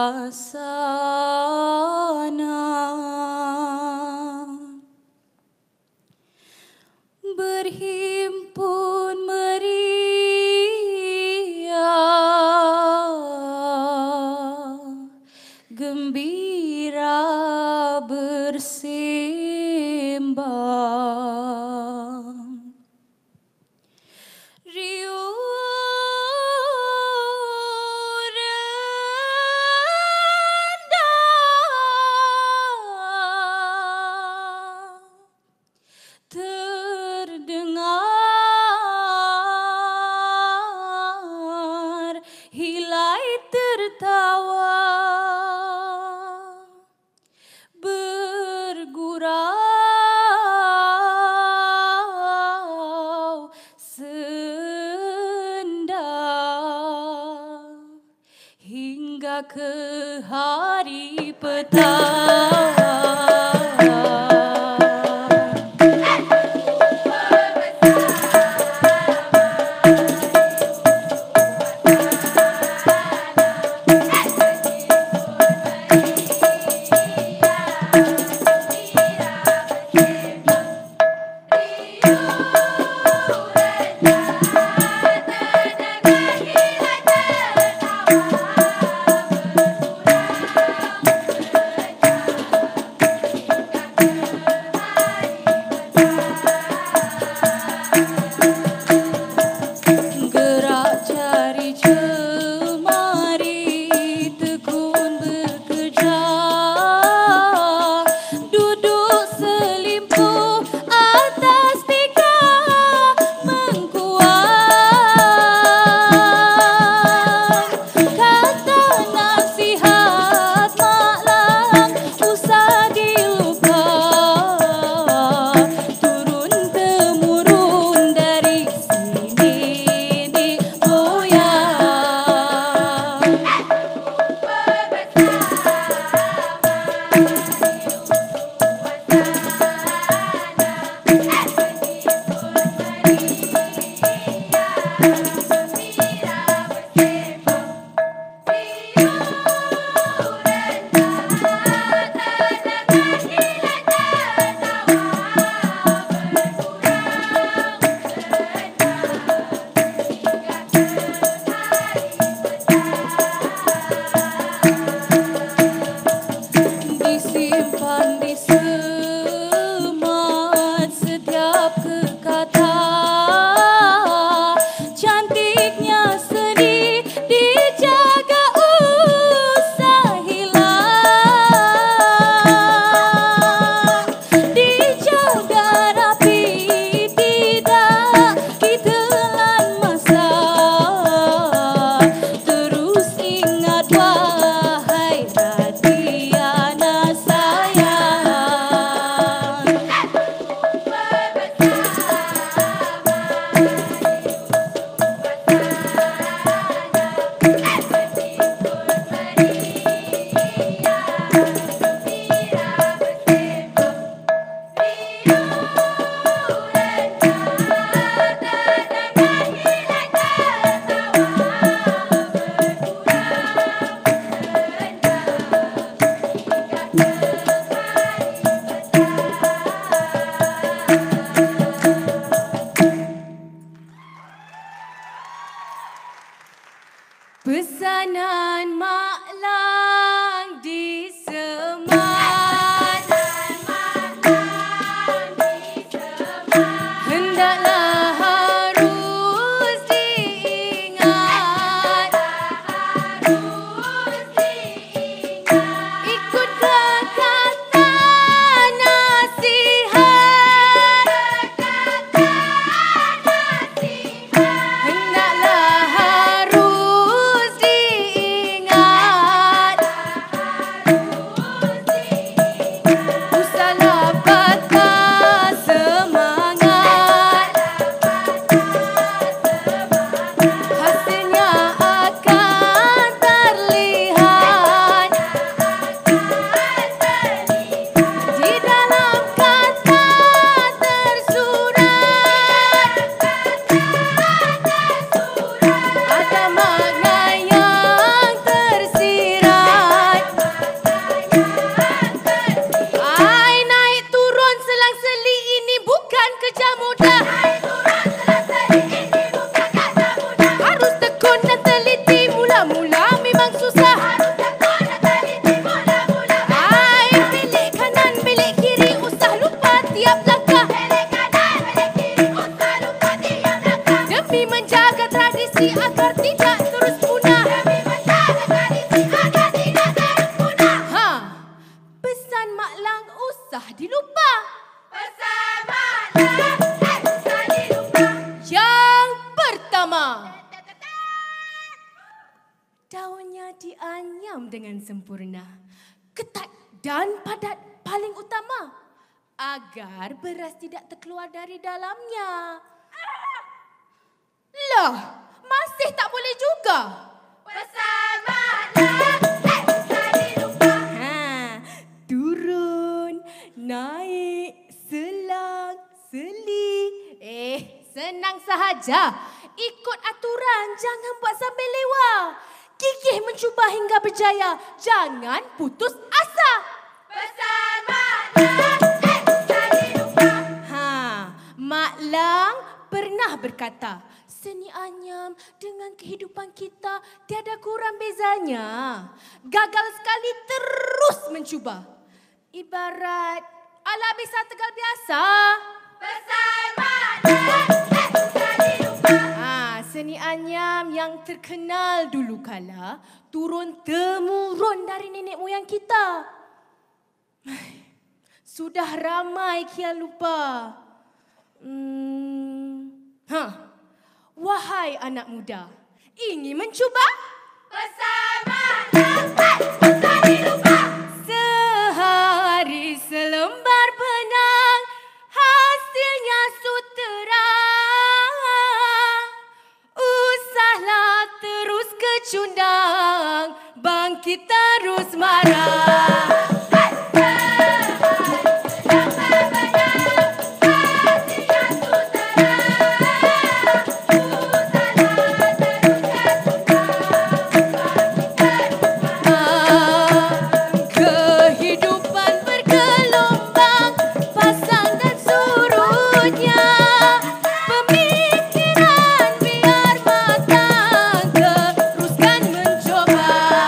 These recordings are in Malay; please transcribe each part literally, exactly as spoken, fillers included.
suasana berhimpun meriah, gembira bersembang, riuh rendah terdengar, hilai tertawa bergurau senda hingga ke hari petang. dianyam dengan sempurna, ketat dan padat paling utama, agar beras tidak terkeluar dari dalamnya. Lah, masih tak boleh juga. Pesan malam, hey, tadi lupa. Ha, turun, naik, selang, seli. Eh, senang sahaja. Ikut aturan, jangan buat sampai lewat. Gigih mencuba hingga berjaya. Jangan putus asa. Pesan malam, hey, tadi lupa. Ha, Mak Lang pernah berkata, seni anyam dengan kehidupan kita tiada kurang bezanya. Gagal sekali terus mencuba. Ibarat ala bisa tegal biasa. Pesan malam, hey, tadi lupa. Ha, seni anyam yang terkenal dulu kala turun-temurun dari nenek moyang kita. Sudah ramai kian lupa. Hmm, ha, wahai anak muda, ingin mencuba? Pesan malam, hey, tadi lupa. Sehari selembar benang, hasilnya sutera. Usahlah terus kecundang, bangkit terus marah. Kehidupan bergelombang, pasang dan surutnya. Pemikiran biar matang, teruskan mencoba.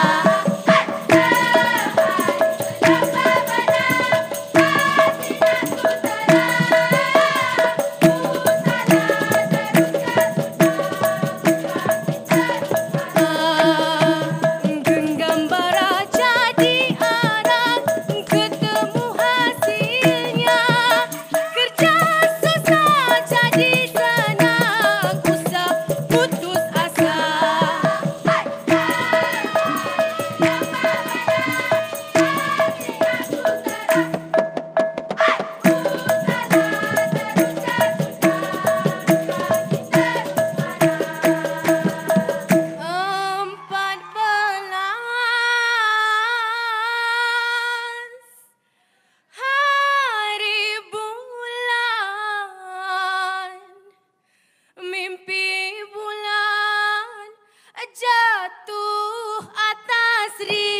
Genggam bara jadi arang, ketemu hasilnya. Kerja susah jadi senang, usah putus asa. Empat belas hari bulan, mimpi bulan jatuh atas ria.